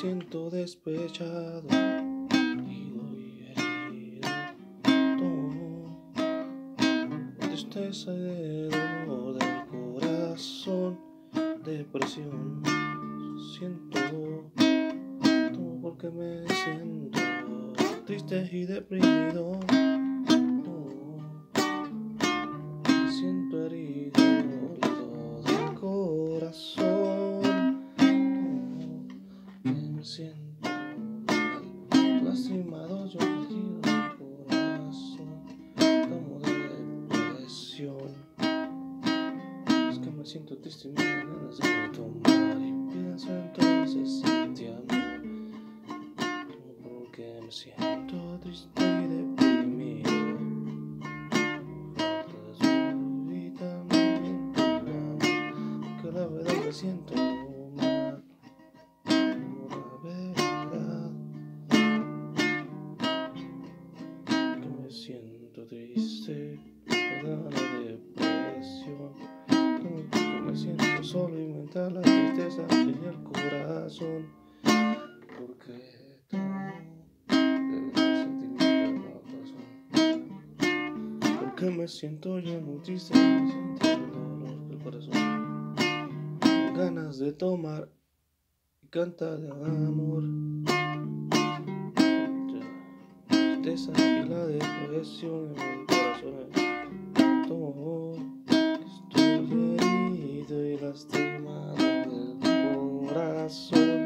siento despechado, herido y herido, todo tristeza y dolor del corazón, depresión. Siento todo porque me siento triste y deprimido. Me siento herido, dolido del corazón. Me siento mal, lastimado, yo herido del corazón, como de depresión. Es que me siento triste y me dan ganas de tomar, y pienso entonces en ti, amor, porque me siento triste y deprimido. Y también tu amor, que la verdad me siento mal, la verdad que me siento triste, me da la depresión, que me siento solo y me da la tristeza en el corazón, porque porque me siento yo muy triste, me siento el dolor del corazón, ganas de tomar y cantar de amor, la tristeza y la depresión en el corazón, todo estoy herido y lastimado del corazón.